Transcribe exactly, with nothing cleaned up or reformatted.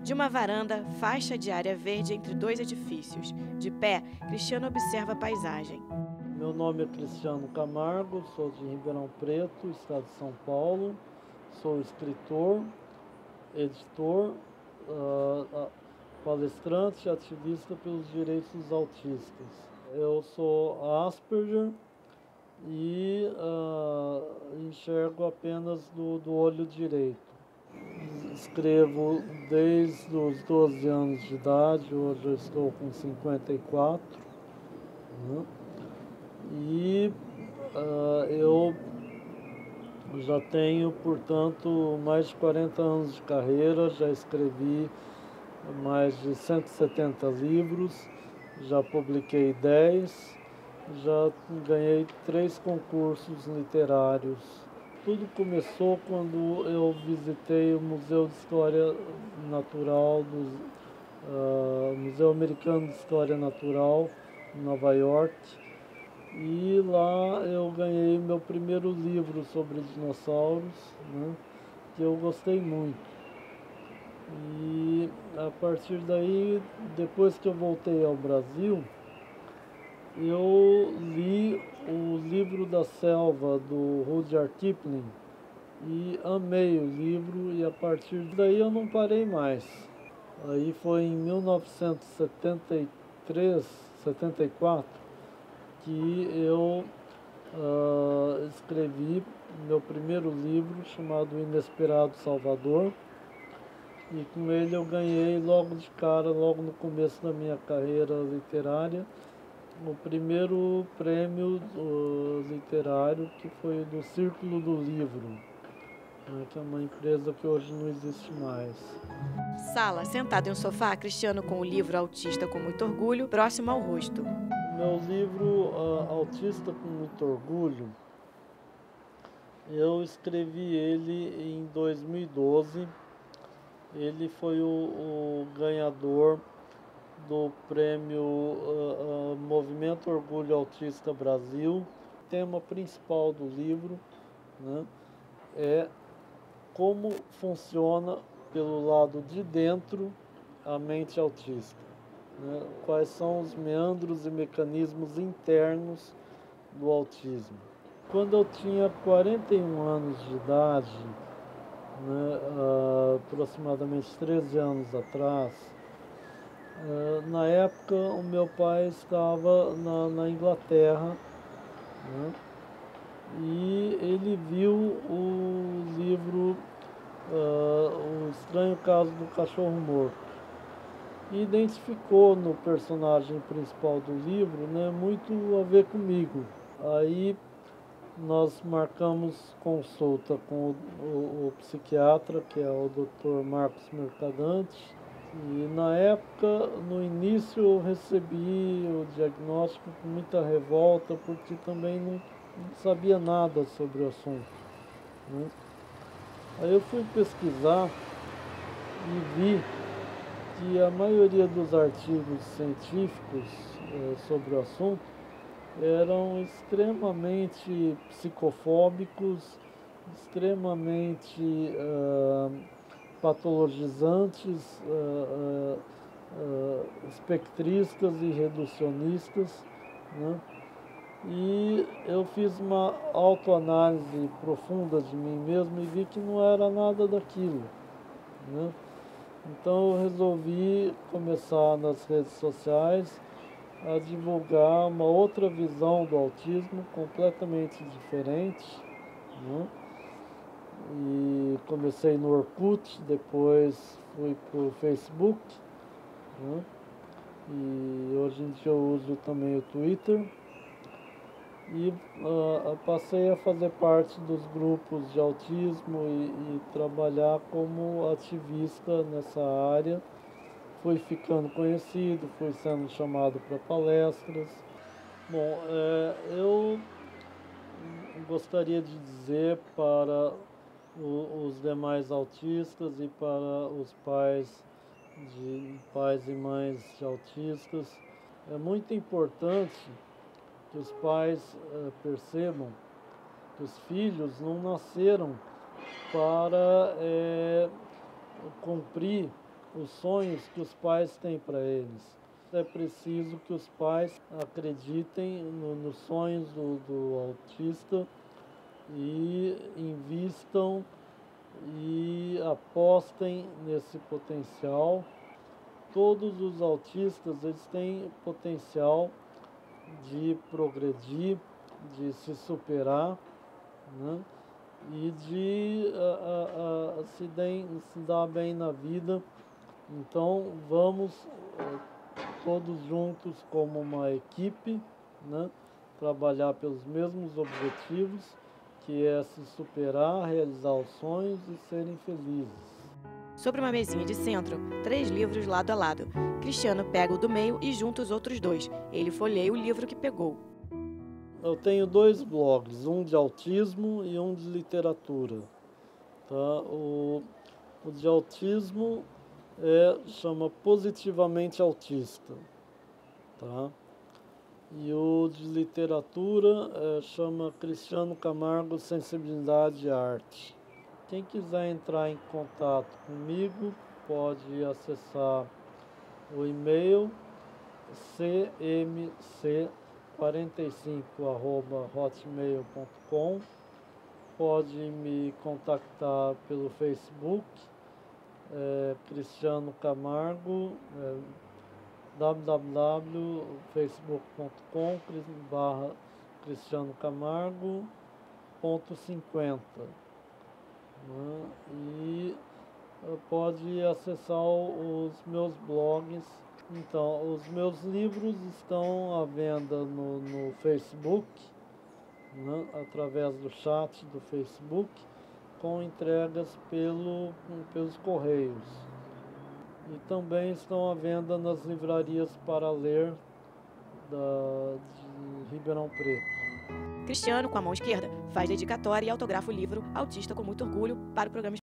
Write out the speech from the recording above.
De uma varanda, faixa de área verde entre dois edifícios. De pé, Cristiano observa a paisagem. Meu nome é Cristiano Camargo, sou de Ribeirão Preto, estado de São Paulo. Sou escritor, editor, uh, palestrante e ativista pelos direitos dos autistas. Eu sou Asperger e uh, enxergo apenas do, do olho direito. Escrevo desde os doze anos de idade, hoje eu estou com cinquenta e quatro, né? E uh, eu já tenho, portanto, mais de quarenta anos de carreira, já escrevi mais de cento e setenta livros, já publiquei dez, já ganhei três concursos literários. Tudo começou quando eu visitei o Museu de História Natural, do uh, Museu Americano de História Natural, em Nova York. E lá eu ganhei meu primeiro livro sobre dinossauros, né, que eu gostei muito. E a partir daí, depois que eu voltei ao Brasil, eu li o livro da selva do Rudyard Kipling e amei o livro, e a partir daí eu não parei mais. Aí foi em mil novecentos e setenta e três, setenta e quatro que eu uh, escrevi meu primeiro livro, chamado Inesperado Salvador, e com ele eu ganhei logo de cara, logo no começo da minha carreira literária, o primeiro prêmio uh, literário, que foi do Círculo do Livro, né, que é uma empresa que hoje não existe mais. Sala, sentado em um sofá, Cristiano com o livro Autista com muito orgulho, próximo ao rosto. Meu livro uh, Autista com muito orgulho, eu escrevi ele em dois mil e doze. Ele foi o, o ganhador do prêmio uh, uh, Movimento Orgulho Autista Brasil. O tema principal do livro, né, é como funciona pelo lado de dentro a mente autista, né? Quais são os meandros e mecanismos internos do autismo. Quando eu tinha quarenta e um anos de idade, né, uh, aproximadamente treze anos atrás, uh, na época o meu pai estava na, na Inglaterra, né, e ele viu o livro uh, O Estranho Caso do Cachorro Morto e identificou no personagem principal do livro, né, muito a ver comigo. Aí nós marcamos consulta com o, o, o psiquiatra, que é o doutor Marcos Mercadante, e na época, no início, eu recebi o diagnóstico com muita revolta, porque também não, não sabia nada sobre o assunto, né? Aí eu fui pesquisar e vi que a maioria dos artigos científicos eh, sobre o assunto eram extremamente psicofóbicos, extremamente uh, patologizantes, uh, uh, uh, espectristas e reducionistas, né? E eu fiz uma autoanálise profunda de mim mesmo e vi que não era nada daquilo, né? Então eu resolvi começar nas redes sociais a divulgar uma outra visão do autismo, completamente diferente, né? E comecei no Orkut, depois fui para o Facebook, né? E hoje em dia eu uso também o Twitter. E uh, passei a fazer parte dos grupos de autismo e, e trabalhar como ativista nessa área. Fui ficando conhecido, fui sendo chamado para palestras. Bom, é, eu gostaria de dizer para o, os demais autistas e para os pais, de, pais e mães de autistas, é muito importante que os pais é, percebam que os filhos não nasceram para é, cumprir os sonhos que os pais têm para eles. É preciso que os pais acreditem no, nos sonhos do, do autista e invistam e apostem nesse potencial. Todos os autistas eles têm potencial de progredir, de se superar, né? E de a, a, a, se, den, se dar bem na vida. Então vamos uh, todos juntos como uma equipe, né? Trabalhar pelos mesmos objetivos, que é se superar, realizar os sonhos e serem felizes. Sobre uma mesinha de centro, três livros lado a lado. Cristiano pega o do meio e junta os outros dois. Ele folheia o livro que pegou. Eu tenho dois blogs, um de autismo e um de literatura. Tá? O, o de autismo é, chama Positivamente Autista. Tá? E o de literatura é, chama Cristiano Camargo Sensibilidade e Arte. Quem quiser entrar em contato comigo pode acessar o e-mail c m c quarenta e cinco arroba hotmail ponto com. Pode me contactar pelo Facebook, é, Cristiano Camargo, é, w w w ponto facebook ponto com barra Cristiano Camargo ponto cinquenta. Né? E pode acessar os meus blogs. Então, os meus livros estão à venda no, no Facebook, né? Através do chat do Facebook, com entregas pelo, pelos correios. E também estão à venda nas livrarias para ler da, de Ribeirão Preto. Cristiano, com a mão esquerda, faz dedicatória e autografa o livro Autista com muito orgulho para o programa